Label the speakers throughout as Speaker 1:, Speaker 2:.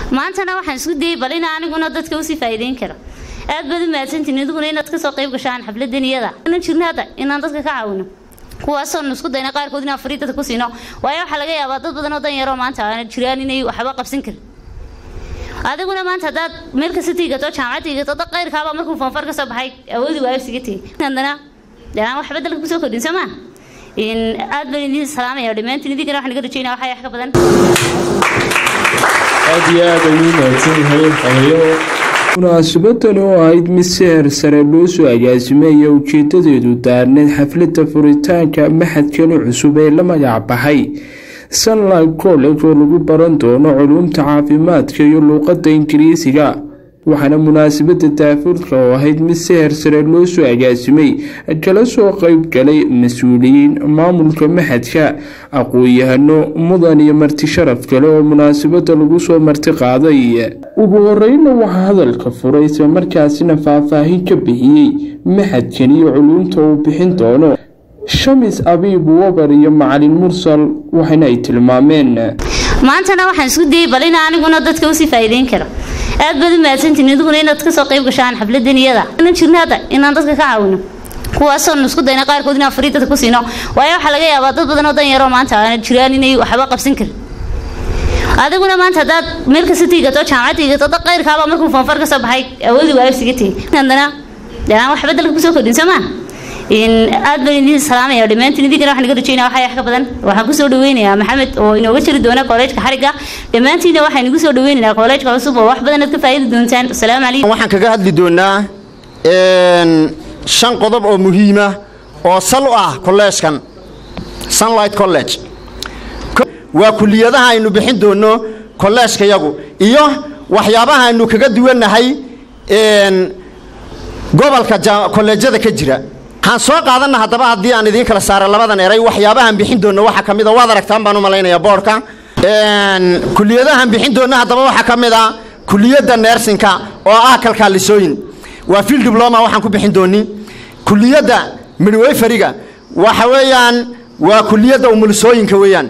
Speaker 1: maantana waxaan isku dayay bal in aniguna dadka u sii faa'iideyn karo aad baad u mahadsantiin iduguna inaad ka soo qayb gashaan xafladan iyada inaan jirnaada inaan dadka ka caawino kuwaasoo isku dayna qaarkood inaan fariidada ku siino waayo waxa laga yaabaa dad badan oo dan yar oo maanta aan jiraan inay waxba qabsan karin adiguna maanta hadaad meel ka sitigato jaamacadiga dad qayrkaaba markuu foonfar ka soo baxay awoodi waa sigitay hadana daan wax bedel ku soo kordhin sama in aad baan idin salaamaya dhamaantiin idin waxaan naga rajaynaa waxa wax ka badan
Speaker 2: munaasabadan oo ahayd mid seher sare loo soo agaasimaya ujeedadeedu daarneed xafladda furitaanka maxadkan cusub ee la magac baxay Sunlight College oo lagu baran doono culuumta caafimaadka iyo luqadda Ingiriisiga waxaana munaasabada daafurka oo ahayd mid seher sare loo soo agaasimay kala soo qayb galay mas'uuliyiin maamulka maxadka aqoon-yahano mudan iyo marti sharaf kale oo munaasabada lagu soo marti qaaday ugu horreynna waxa hadalka furay isla markaasina faahfaahin ka bixiyay maxadkan iyo culuumta uu bixin doono Shamis Abiib Wabar iyo Macallin Mursal waxayna ay tilmaameen
Speaker 1: maantana waxaan isku dayay bal in aniguna dadka u sii faa'iideyn karo aad baad u mahadsantiin iduguna inaad ka soo qayb gashaan xafladan iyada inaan jirnaada inaan dadka ka caawino kuwaasoo isku dayna qaarkood inaan fariidada ku siino waayo waxa laga yaabaa dad badan oo dan yar oo maanta aan jiraan inay waxba qabsan karin adiguna maanta hadaad meel ka sitigato jaamacadiga dad qayrkaaba markuu foonfar ka soo baxay awoodi waa sigitay hadana daan wax bedel ku soo kordhin sama in aad baan idin salaamaya dhamaantiin idin waxaan naga rajaynaa waxa wax ka badan waxaan ku soo dhaweynayaa Maxamed oo inooga jiri doona college-ka xariga dhamaantiin waxaan ugu soo dhaweynayaa college-ka cusub oo wax badan aad ka faa'iido doontaan assalaamu calaykum
Speaker 3: waxaan kaga hadli doonaa shan qodob oo muhiim ah oo sal u ah college-kan Sunlight College waa kulliyadaha aynu bixin doono college-ka yagu iyo waxyaabaha aynu kaga duwanahay gobolka college-yada ka jira waxaan soo qaadana hadaba hadii aan idin kala saaro labadan eray waxyaabahan bixin doono waxa kamid ah waad aragtaan baan u maleynayaa boardka kulliyadahan bixin doono hadaba waxa kamid ah kulliyada nursing-ka oo ah kalkaalisooyin waa field diploma waxaan ku bixin dooni kulliyada midwifery-ga waxa weeyaan waa kulliyada umulisooyinka weeyaan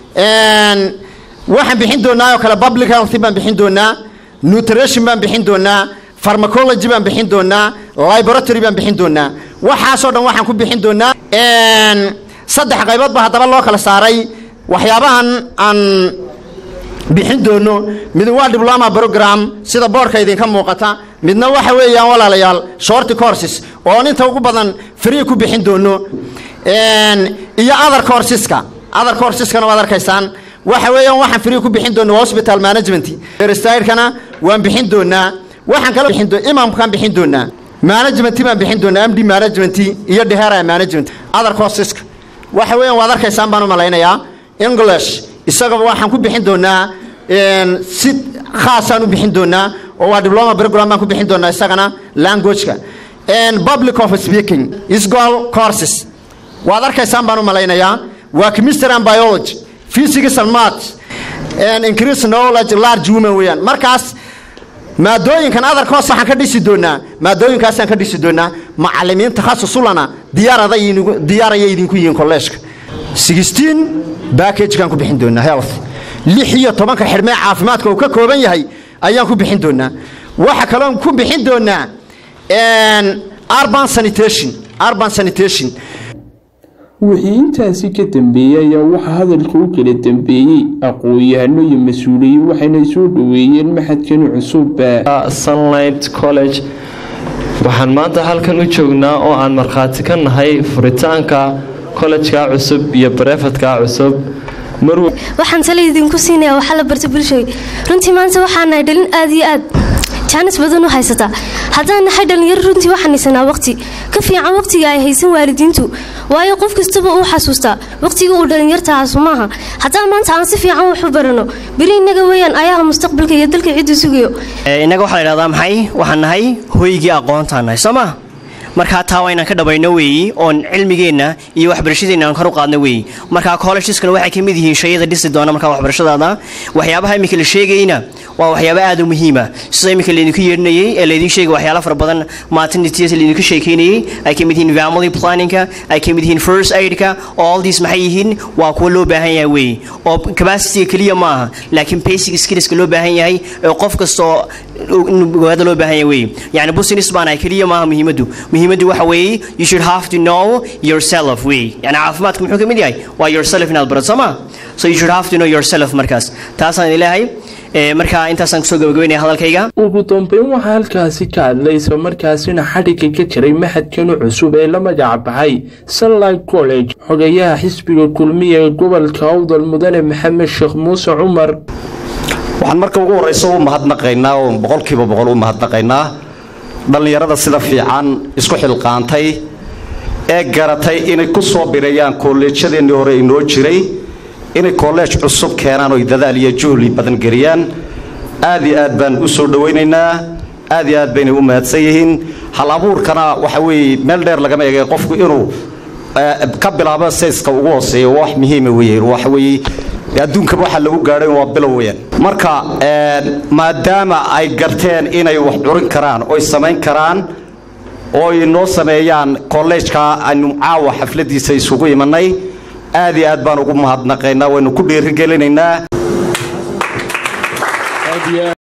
Speaker 3: waxaan bixin doonaa oo kala public health baan bixin doonaa nutrition baan bixin doonaa pharmacology baan bixin doonaa laboratory baan bixin doonaa waxaasoo dhan waxaan ku bixin doonaa saddex qaybood ba hadaba loo kala saaray waxyaabahan aan bixin doono mid waa diploma program sida boardka idinka muuqata midna waxa weeyaan walaalayaal short courses oo inta ugu badan free ku bixin doono iyo other courseska waad arkaysaan waxa weeyaan waxaan free ku bixin doono hospital management register-kana waan bixin doonaa waxaan kala bixin doonaa imamkan bixin doonaa management baan bixin doonaa MD management iyo DHR management other courses waxa weeyaan waad arkaysaan baan u maleynayaa English isaga waxaan ku bixin doonaa si khaas ah u bixin doonaa oo waa diploma program baan ku bixin doonaa isagana language-ka public of speaking is goal courses waad arkaysaan baan u maleynayaa waa chemistry and biology physics and maths and increase knowledge large women weeyaan markaas maadooyinkan other course waxaan ka dhisi doonaa maadooyinkaasaan ka dhisi doonaa macallimiin takhasus u lana diyaaraya idinku yihiin college-ka 16 package-kan ku bixin doonaa health 16 ka xirmee caafimaadka uu ka kooban yahay ayaan ku bixin doonaa waxa kale oo ku bixin doonaa urban sanitation
Speaker 2: wixii intaasi ka dambeeyay ayaa waxa hadalka u kala dambeeyay aqoon-yahano iyo mas'uuliyiin waxayna soo dhaweeyeen maxadkan cusub
Speaker 4: Sunlight College waxaan maanta halkan u joognaa oo aan markhaati ka nahay furitaanka college-ka cusub iyo private-ka cusub
Speaker 5: waxaan tala idinku siinayaa waxa la bartay bulshada runtii maanta waxaan nahay dhalin aad iyo aad jaanis badan u haysata haddaan nahay dhalinyaro runtii waxaan haysanaa waqti ka fiican waqtiga ay haysan waalidiintu waayo qof kastaba uu xasuustaa waqtiga uu dhalinyarta maaha haddaan maanta aan si fiican wax u barano bari inaga weeyaan ayaha mustaqbalka iyo dalka cid u sugayo
Speaker 6: inaga waxa la yiraahdaa maxay waxaan nahay hoygii aqoonta nahay Soomaa marka taa waa inaan ka dhabayno weeyi oon cilmigeena iyo waxbarashadeena aan kor u qaadno weeyi marka colleges-kana waxay ka mid yihiin shayada dhisi doona marka waxbarashadaada waxyaabaha imika la sheegayna waa waxyaabo aad u muhiim ah sida imika leedinku yeernayay ee leedin sheegay waxyaalo fara badan maternity leedinku sheekeynayay ay ka mid yihiin family planning-ka ay ka mid yihiin first aid-ka all these maxay yihiin waa kuwa loo baahan yahay weeyi oo capacity kaliya ma aha laakiin basic skills-ka loo baahan yahay oo qof kasto wada loo baahan yahay weeyi yani business baan ay kaliya ma aha muhiimadu waxa weeye you should have to know yourself weeyi yani caafimaadku muxuu ka mid yahay waa yourself inaad barato sama so you should have to know yourself markaas taasaan ilaahay marka intaasaan kusoo gabagabeynaya hadalkayga
Speaker 2: ugu dambeyn waxaa halkaasi ka hadlaysa markaasina xadhigga ka jiray maxadkani cusub ee la magac baxay Sunlight College xogayaha xisbiga kulmiye ee gobolka Awdal mudane Maxamed Sheekh Muuse Cumar
Speaker 7: waxaan marka ugu horeyso u mahadnaqaynaa oo 100% u mahadnaqaynaa dhalinyarada sida fiican isku xilqaantay ee garatay inay ku soo bireeyaan kolleejyadeennii hore inoo jiray inay college cusub keenaan oo dadaal iyo juhdi badan geliyaan aad iyo aad baan u soo dhaweynaynaa aad iyo aad bayna u mahadsan yihiin hal abuurkana waxa weeye meel dheer laga eegay qofku inuu ka bilaabo sayska ugu hooseeyo wax muhiim ah weeye waxa weeye adduunka waxa lagu gaaray waa bilow weyn marka maadaama ay garteen inay wax curin karaan oo sameyn karaan oo inoo sameeyaan college-ka aanu caawa xafladiisa isugu imanay aad iyo aad baan ugu mahadnaqaynaa waynu ku dhiirigelinaynaa